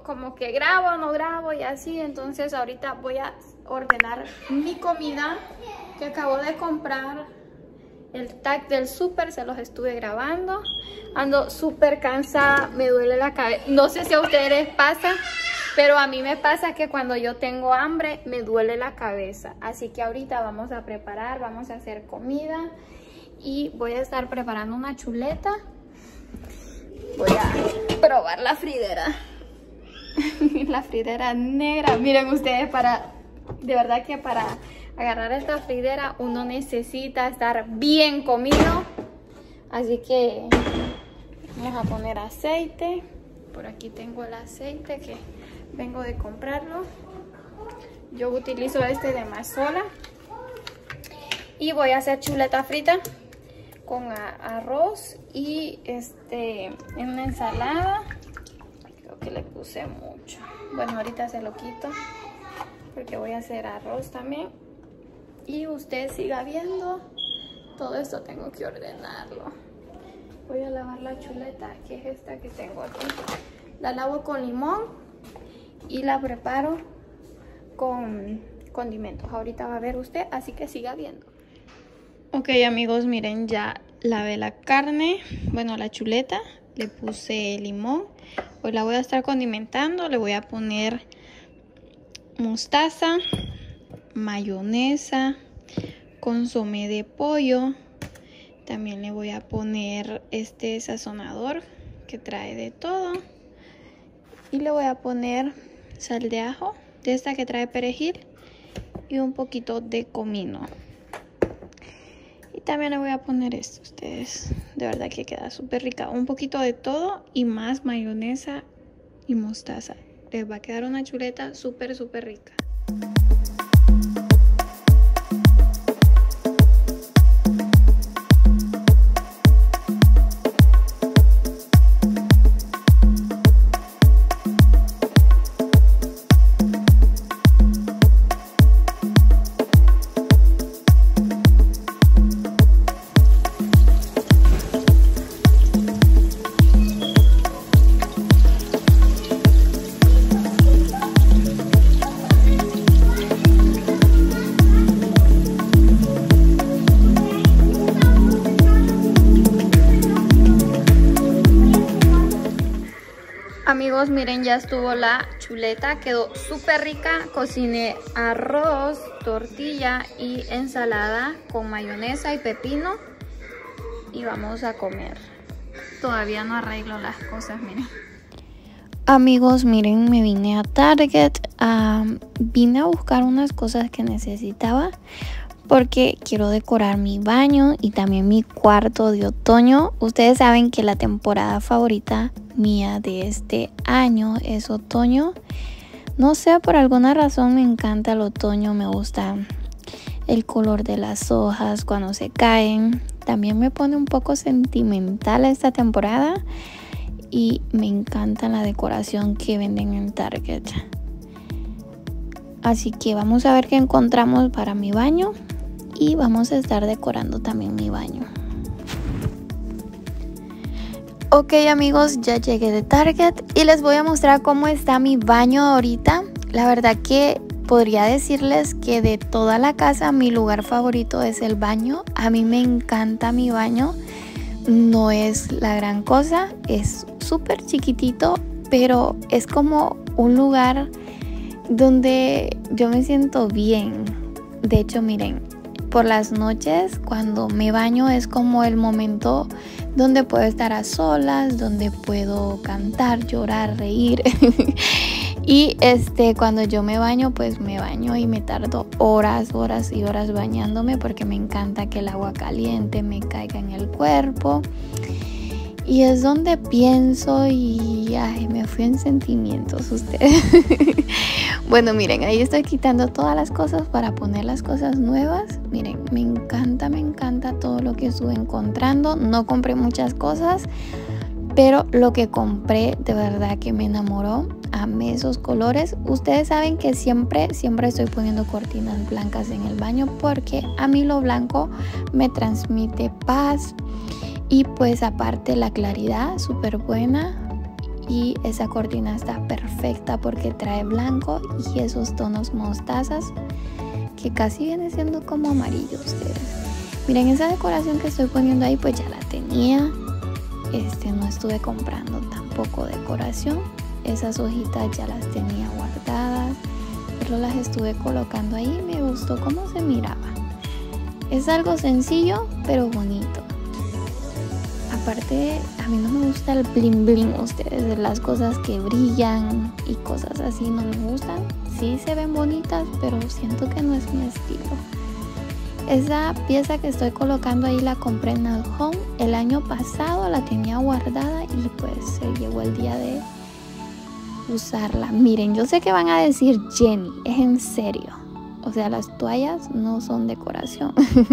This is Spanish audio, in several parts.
como que grabo, no grabo y así. Entonces ahorita voy a ordenar mi comida que acabo de comprar. El tag del súper se los estuve grabando. Ando súper cansada, me duele la cabeza. No sé si a ustedes les pasa, pero a mí me pasa que cuando yo tengo hambre me duele la cabeza. Así que ahorita vamos a preparar, vamos a hacer comida. Y voy a estar preparando una chuleta. Voy a probar la fridera. La fridera negra. Miren ustedes, de verdad que para agarrar esta fridera uno necesita estar bien comido. Así que vamos a poner aceite. Por aquí tengo el aceite que vengo de comprarlo. Yo utilizo este de Mazola. Y voy a hacer chuleta frita con arroz y en una ensalada. Creo que le puse mucho. Bueno, ahorita se lo quito porque voy a hacer arroz también. Y usted siga viendo. Todo esto tengo que ordenarlo. Voy a lavar la chuleta, que es esta que tengo aquí. La lavo con limón y la preparo con condimentos. Ahorita va a ver usted, así que siga viendo. Ok, amigos, miren, ya lavé la carne, bueno, la chuleta, le puse limón. Hoy la voy a estar condimentando, le voy a poner mostaza, mayonesa, consomé de pollo. También le voy a poner este sazonador que trae de todo. Y le voy a poner sal de ajo, de esta que trae perejil, y un poquito de comino. Y también le voy a poner esto, ustedes, de verdad que queda súper rica. Un poquito de todo y más mayonesa y mostaza. Les va a quedar una chuleta súper, súper rica. Amigos, miren, ya estuvo la chuleta, quedó súper rica. Cociné arroz, tortilla y ensalada con mayonesa y pepino. Y vamos a comer. Todavía no arreglo las cosas, miren. Amigos, miren, me vine a Target. Vine a buscar unas cosas que necesitaba porque quiero decorar mi baño y también mi cuarto de otoño. Ustedes saben que la temporada favorita mía de este año es otoño. No sé, por alguna razón me encanta el otoño, me gusta el color de las hojas cuando se caen. También me pone un poco sentimental esta temporada y me encanta la decoración que venden en Target. Así que vamos a ver qué encontramos para mi baño y vamos a estar decorando también mi baño. Ok, amigos, ya llegué de Target y les voy a mostrar cómo está mi baño ahorita. La verdad que podría decirles que de toda la casa mi lugar favorito es el baño. A mí me encanta mi baño. No es la gran cosa, es súper chiquitito, pero es como un lugar donde yo me siento bien. De hecho, miren, por las noches cuando me baño es como el momento donde puedo estar a solas, donde puedo cantar, llorar, reír. Y cuando yo me baño, pues me baño y me tardo horas y horas bañándome porque me encanta que el agua caliente me caiga en el cuerpo. Y es donde pienso y ay, me fui en sentimientos ustedes. Bueno, miren, ahí estoy quitando todas las cosas para poner las cosas nuevas. Miren, me encanta todo lo que estuve encontrando. No compré muchas cosas, pero lo que compré de verdad que me enamoró. Amé esos colores. Ustedes saben que siempre estoy poniendo cortinas blancas en el baño porque a mí lo blanco me transmite paz. Y pues aparte la claridad súper buena y esa cortina está perfecta porque trae blanco y esos tonos mostazas que casi viene siendo como amarillo ustedes. Miren, esa decoración que estoy poniendo ahí pues ya la tenía. No estuve comprando tampoco decoración. Esas hojitas ya las tenía guardadas, pero las estuve colocando ahí. Me gustó cómo se miraba. Es algo sencillo pero bonito. Aparte, a mí no me gusta el bling bling, ustedes, las cosas que brillan y cosas así no me gustan. Sí se ven bonitas, pero siento que no es mi estilo. Esa pieza que estoy colocando ahí la compré en el Home el año pasado, la tenía guardada y pues se llegó el día de usarla. Miren, yo sé que van a decir, Jenny, es en serio. O sea, las toallas no son decoración.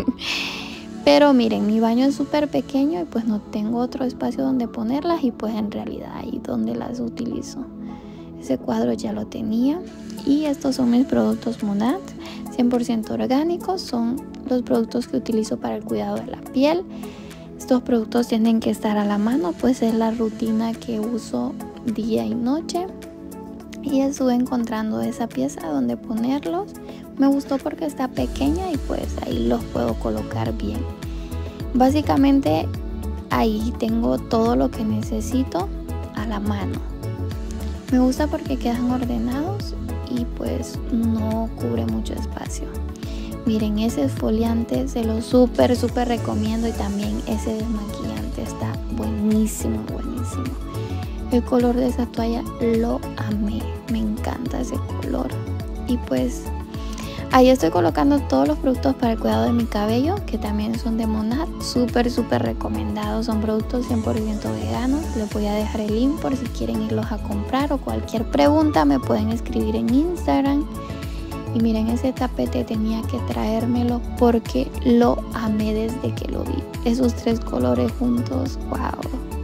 Pero miren, mi baño es súper pequeño y pues no tengo otro espacio donde ponerlas y pues en realidad ahí donde las utilizo. Ese cuadro ya lo tenía y estos son mis productos Monat, 100% orgánicos, son los productos que utilizo para el cuidado de la piel. Estos productos tienen que estar a la mano, pues es la rutina que uso día y noche. Y estuve encontrando esa pieza donde ponerlos. Me gustó porque está pequeña y pues ahí los puedo colocar bien. Básicamente ahí tengo todo lo que necesito a la mano. Me gusta porque quedan ordenados y pues no cubre mucho espacio. Miren, ese esfoliante se lo súper recomiendo y también ese desmaquillante está buenísimo, buenísimo. El color de esa toalla lo amé, me encanta ese color. Y pues ahí estoy colocando todos los productos para el cuidado de mi cabello, que también son de Monat, súper recomendados. Son productos 100% veganos. Les voy a dejar el link por si quieren irlos a comprar o cualquier pregunta me pueden escribir en Instagram. Y miren, ese tapete tenía que traérmelo porque lo amé desde que lo vi. Esos tres colores juntos, wow,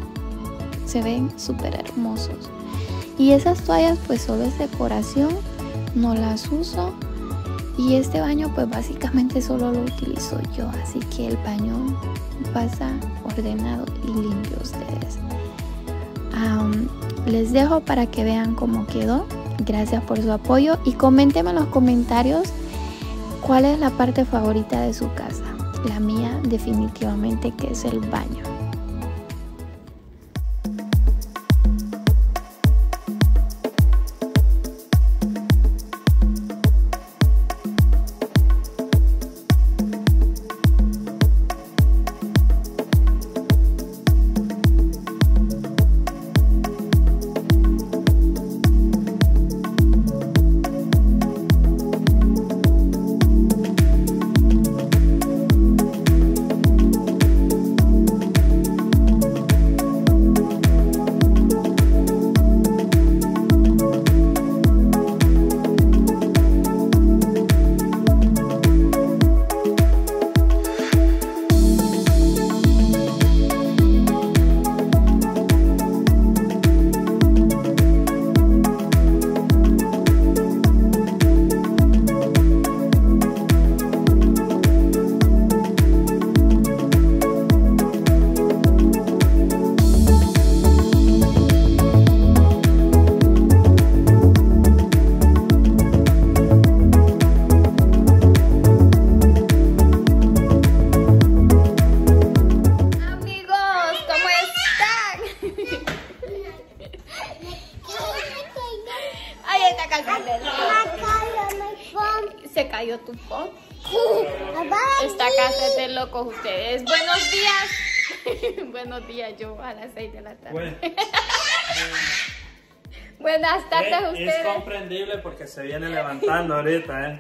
se ven súper hermosos. Y esas toallas pues solo es decoración, no las uso. Y este baño pues básicamente solo lo utilizo yo, así que el baño pasa ordenado y limpio ustedes. Les dejo para que vean cómo quedó. Gracias por su apoyo y coméntenme en los comentarios cuál es la parte favorita de su casa. La mía definitivamente que es el baño. Se cayó tu phone. Esta casa es de locos ustedes. Buenos días. Buenos días, yo a las 6 de la tarde. Bueno. Buenas tardes a ustedes. Es comprendible porque se viene levantando ahorita,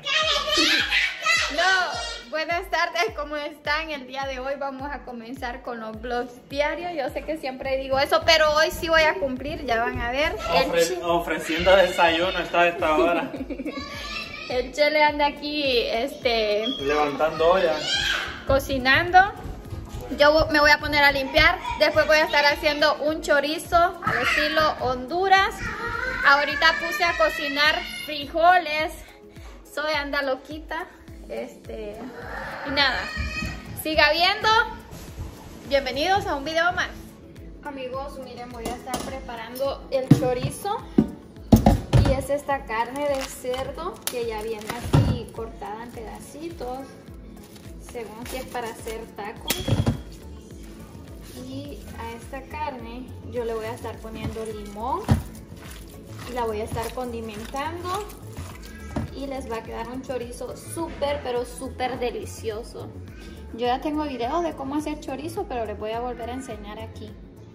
No, buenas tardes, ¿cómo están? El día de hoy vamos a comenzar con los vlogs diarios. Yo sé que siempre digo eso, pero hoy sí voy a cumplir, ya van a ver. Ofreciendo desayuno hasta esta hora. El Chele anda aquí, levantando olla, cocinando. Yo me voy a poner a limpiar. Después voy a estar haciendo un chorizo al estilo Honduras. Ahorita puse a cocinar frijoles. Soy anda loquita. Y nada, siga viendo. Bienvenidos a un video más. Amigos, miren, voy a estar preparando el chorizo. Y es esta carne de cerdo que ya viene así cortada en pedacitos, según si es para hacer tacos. Y a esta carne yo le voy a estar poniendo limón y la voy a estar condimentando y les va a quedar un chorizo súper, pero súper delicioso. Yo ya tengo videos de cómo hacer chorizo, pero les voy a volver a enseñar aquí.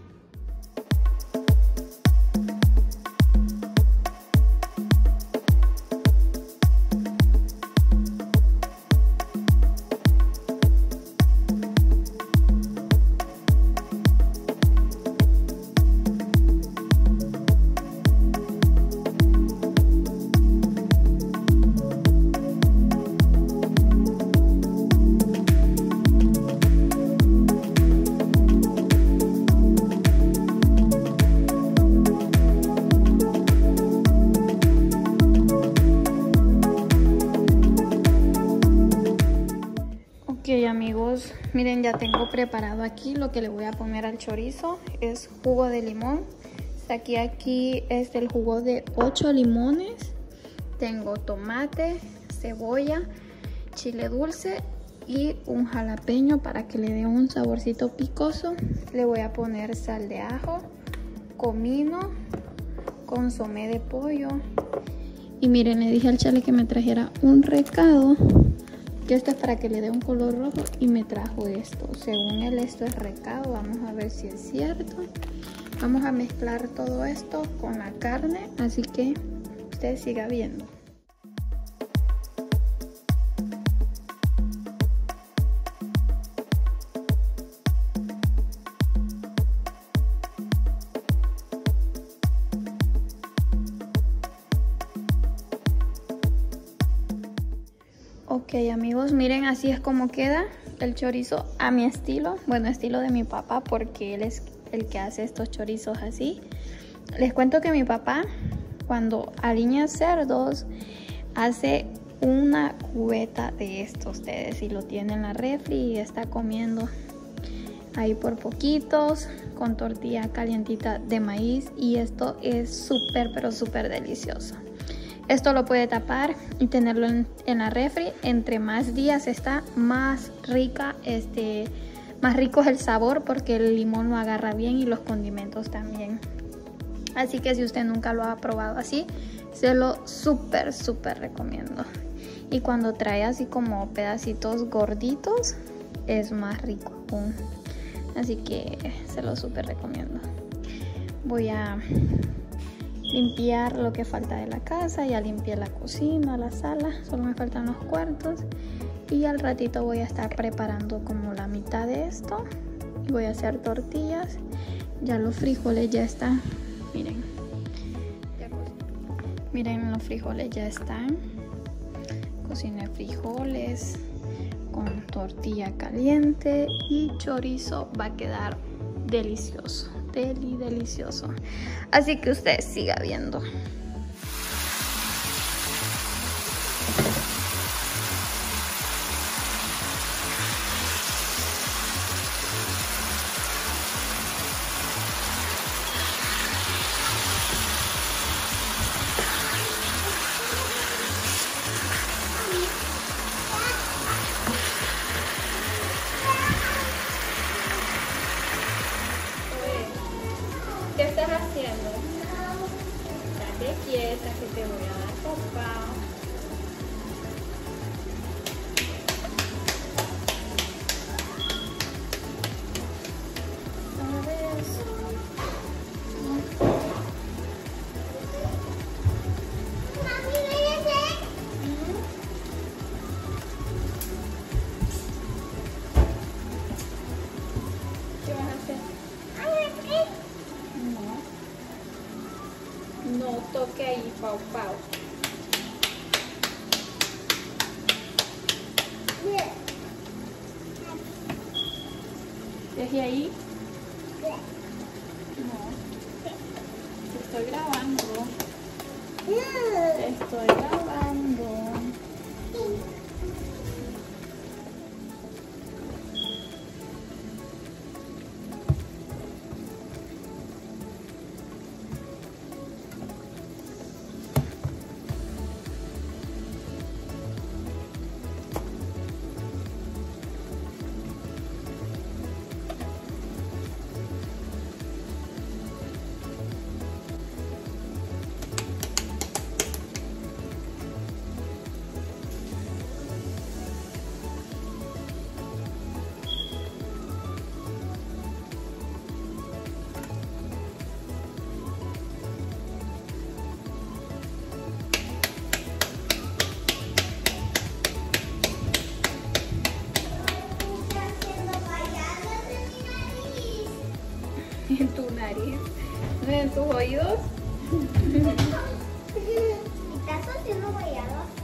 Ok, amigos, miren, ya tengo preparado aquí lo que le voy a poner al chorizo. Es jugo de limón. Aquí es el jugo de 8 limones. Tengo tomate, cebolla, chile dulce y un jalapeño para que le dé un saborcito picoso. Le voy a poner sal de ajo, comino, consomé de pollo. Y miren, le dije al Chale que me trajera un recado, que esto es para que le dé un color rojo, y me trajo esto. Según él, esto es recado. Vamos a ver si es cierto. Vamos a mezclar todo esto con la carne, así que usted siga viendo. Ok, amigos, miren, así es como queda el chorizo a mi estilo. Bueno, estilo de mi papá, porque él es el que hace estos chorizos así. Les cuento que mi papá, cuando aliña cerdos, hace una cubeta de estos ustedes, y lo tiene en la refri y está comiendo ahí por poquitos con tortilla calientita de maíz, y esto es súper, pero súper delicioso. Esto lo puede tapar y tenerlo en la refri. Entre más días está, más rica, más rico es el sabor, porque el limón lo agarra bien y los condimentos también. Así que si usted nunca lo ha probado así, se lo súper recomiendo. Y cuando trae así como pedacitos gorditos, es más rico aún. Así que se lo súper recomiendo. Voy a limpiar lo que falta de la casa. Ya limpié la cocina, la sala, solo me faltan los cuartos. Y al ratito voy a estar preparando como la mitad de esto. Y voy a hacer tortillas. Ya los frijoles ya están. Miren, los frijoles ya están. Cociné frijoles con tortilla caliente y chorizo. Va a quedar delicioso, delicioso. Así que usted siga viendo. ¿Qué estás haciendo? Estate quieta que te voy a dar papá. A ver. ¿Qué vas a hacer? No toque ahí, Pau Pau. ¿Deje ahí? No. Te estoy grabando. Te estoy grabando. En tu nariz, en tus oídos. ¿Estás haciendo guayaba?